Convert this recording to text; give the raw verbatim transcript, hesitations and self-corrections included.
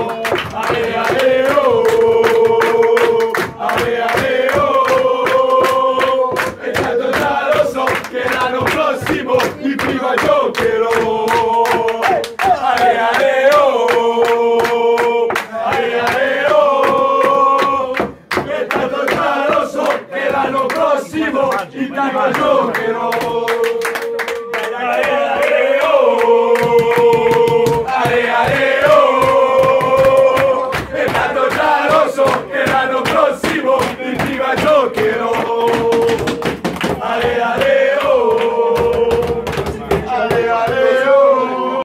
Ale, ale, oh, ale, ale, oh, e tanto già lo so che l'anno prossimo in prima giocherò. Ale, ale, oh, ale, ale, oh, e tanto già lo so che l'anno prossimo in prima giocherò.